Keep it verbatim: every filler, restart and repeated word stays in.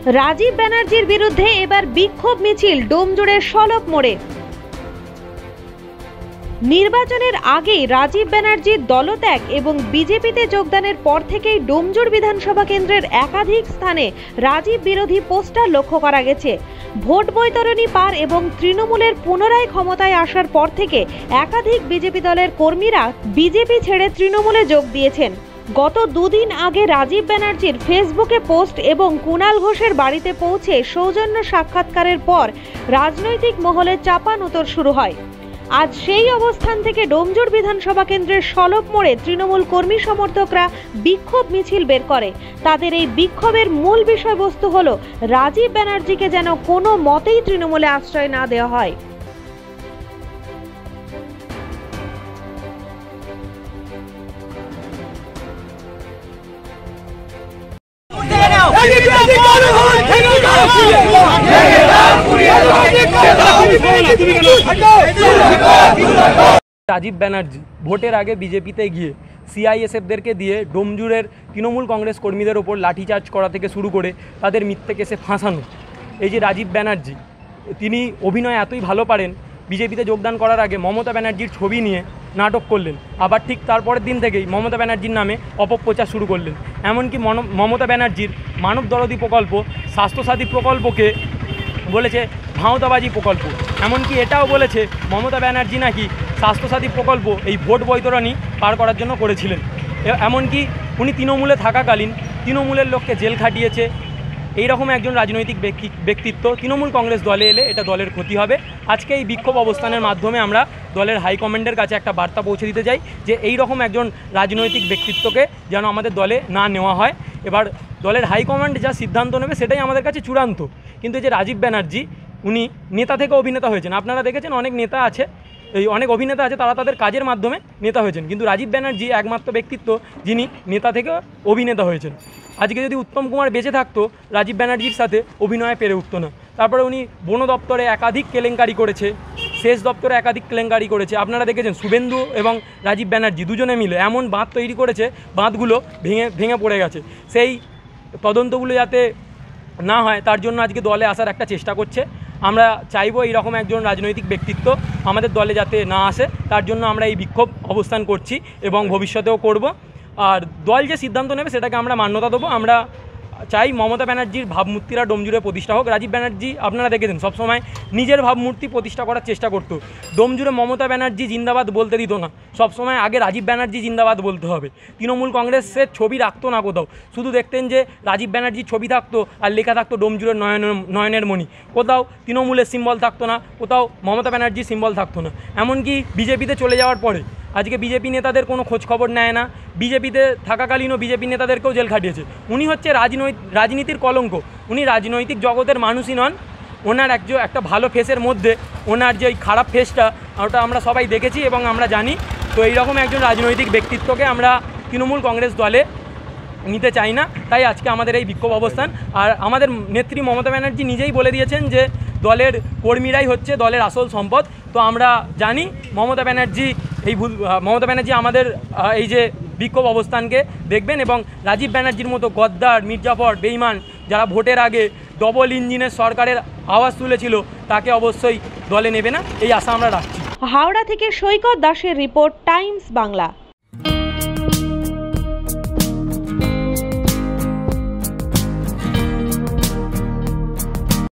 রাজীব ব্যানার্জির বিরুদ্ধে এবার বিক্ষোভ মিছিল ডোমজুড়ের সলপ মোড়ে। নির্বাচনের আগেই রাজীব ব্যানার্জির দলত্যাগ এবং বিজেপিতে যোগদানের পর থেকেই ডোমজুড় বিধানসভা কেন্দ্রের একাধিক স্থানে রাজীব বিরোধী পোস্টার লক্ষ্য করা গেছে। ভোট বৈতরণী পার এবং তৃণমূলের পুনরায় ক্ষমতায় আসার পর থেকে একাধিক বিজেপি দলের কর্মীরা বিজেপি ছেড়ে তৃণমূলে যোগ দিয়েছেন। গত দুদিন আগে রাজীব ব্যানার্জির ফেসবুকে পোস্ট এবং কুণাল ঘোষের বাড়িতে পৌঁছে সৌজন্য সাক্ষাৎকারের পর রাজনৈতিক মহলে চাপানোতর শুরু হয়। আজ সেই অবস্থান থেকে ডোমজুড় বিধানসভা কেন্দ্রের সলপ মোড়ে তৃণমূল কর্মী সমর্থকরা বিক্ষোভ মিছিল বের করে। তাদের এই বিক্ষোভের মূল বিষয়বস্তু হলো রাজীব ব্যানার্জিকে যেন কোনো মতেই তৃণমূলে আশ্রয় না দেওয়া হয়। রাজীব ব্যানার্জি ভোটের আগে বিজেপিতে গিয়ে সিআইএসএফদেরকে দিয়ে ডোমজুড়ের তৃণমূল কংগ্রেস কর্মীদের ওপর লাঠিচার্জ করা থেকে শুরু করে তাদের মিথ্যে কেসে ফাঁসানো। এই যে রাজীব ব্যানার্জি, তিনি অভিনয় এতই ভালো পারেন, বিজেপিতে যোগদান করার আগে মমতা ব্যানার্জির ছবি নিয়ে নাটক করলেন, আবার ঠিক তারপরের দিন থেকেই মমতা ব্যানার্জির নামে অপপ্রচার শুরু করলেন। এমনকি মমতা ব্যানার্জির মানব দরদি প্রকল্প, স্বাস্থ্যসাথী প্রকল্পকে বলেছে ভাঁওতাবাজি প্রকল্প। এমনকি এটাও বলেছে মমতা ব্যানার্জি নাকি স্বাস্থ্যসাথী প্রকল্প এই ভোট বৈতরণী পার করার জন্য করেছিলেন। এমনকি উনি তৃণমূলে থাকাকালীন তৃণমূলের লোককে জেল খাটিয়েছে। এইরকম একজন রাজনৈতিক ব্যক্তিত্ব তৃণমূল কংগ্রেস দলে এলে এটা দলের ক্ষতি হবে। আজকে এই বিক্ষোভ অবস্থানের মাধ্যমে আমরা দলের হাইকমান্ডের কাছে একটা বার্তা পৌঁছে দিতে চাই যে এই রকম একজন রাজনৈতিক ব্যক্তিত্বকে যেন আমাদের দলে না নেওয়া হয়। এবার দলের হাইকমান্ড যা সিদ্ধান্ত নেবে সেটাই আমাদের কাছে চূড়ান্ত। কিন্তু যে রাজীব ব্যানার্জি, উনি নেতা থেকে অভিনেতা হয়েছেন। আপনারা দেখেছেন অনেক নেতা আছে, এই অনেক অভিনেতা আছে, তারা তাদের কাজের মাধ্যমে নেতা হয়েছেন, কিন্তু রাজীব ব্যানার্জি একমাত্র ব্যক্তিত্ব যিনি নেতা থেকে অভিনেতা হয়েছেন। আজকে যদি উত্তম কুমার বেঁচে থাকতো, রাজীব ব্যানার্জির সাথে অভিনয়ে পেরে উঠতো না। তারপরে উনি বন দপ্তরে একাধিক কেলেঙ্কারি করেছে, সেচ দপ্তরে একাধিক কেলেঙ্কারি করেছে। আপনারা দেখেছেন শুভেন্দু এবং রাজীব ব্যানার্জি দুজনে মিলে এমন বাঁধ তৈরি করেছে, বাঁধগুলো ভেঙে ভেঙে পড়ে গেছে। সেই তদন্তগুলো যাতে না হয় তার জন্য আজকে দলে আসার একটা চেষ্টা করছে। আমরা চাইবো এইরকম একজন রাজনৈতিক ব্যক্তিত্ব আমাদের দলে যাতে না আসে, তার জন্য আমরা এই বিক্ষোভ অবস্থান করছি এবং ভবিষ্যতেও করব। আর দল যে সিদ্ধান্ত নেবে সেটাকে আমরা মান্যতা দেবো। আমরা চাই মমতা ব্যানার্জির ভাবমূর্তিরা ডোমজুড়ে প্রতিষ্ঠা হোক। রাজীব ব্যানার্জি আপনারা দেখেছেন সবসময় নিজের ভাবমূর্তি প্রতিষ্ঠা করার চেষ্টা করতো। ডোমজুড়ে মমতা ব্যানার্জি জিন্দাবাদ বলতে দিত না, সবসময় আগে রাজীব ব্যানার্জি জিন্দাবাদ বলতে হবে। তৃণমূল কংগ্রেসের ছবি রাখতো না কোথাও, শুধু দেখতেন যে রাজীব ব্যানার্জির ছবি থাকতো আর লেখা থাকতো ডোমজুড়ের নয়নের নয়নের মণি। কোথাও তৃণমূলের সিম্বল থাকতো না, কোথাও মমতা ব্যানার্জির সিম্বল থাকতো না। এমনকি বিজেপিতে চলে যাওয়ার পরে আজকে বিজেপি নেতাদের কোনো খোঁজ খবর নেয় না। বিজেপিতে থাকাকালীনও বিজেপি নেতাদেরকেও জেল খাটিয়েছে। উনি হচ্ছে রাজনৈতিক রাজনীতির কলঙ্ক। উনি রাজনৈতিক জগতের মানুষই নন। ওনার একজন একটা ভালো ফেসের মধ্যে ওনার যে ওই খারাপ ফেসটা, ওটা আমরা সবাই দেখেছি এবং আমরা জানি। তো এইরকম একজন রাজনৈতিক ব্যক্তিত্বকে আমরা তৃণমূল কংগ্রেস দলে নিতে চাই না, তাই আজকে আমাদের এই বিক্ষোভ অবস্থান। আর আমাদের নেত্রী মমতা ব্যানার্জি নিজেই বলে দিয়েছেন যে দলের কর্মীরাই হচ্ছে দলের আসল সম্পদ। তো আমরা জানি মমতা ব্যানার্জি এই ভুল মমতা ব্যানার্জি আমাদের এই যে বিক্ষোভ অবস্থানকে দেখবেন এবং রাজীব ব্যানার্জির মতো গদ্দার, মির্জাফর, বেঈমান যারা ভোটের আগে ডবল ইঞ্জিনের সরকারের আওয়াজ তুলেছিল তাকে অবশ্যই দলে নেবে না, এই আশা আমরা রাখছি। হাওড়া থেকে সৈকত দাসের রিপোর্ট, টাইমস বাংলা।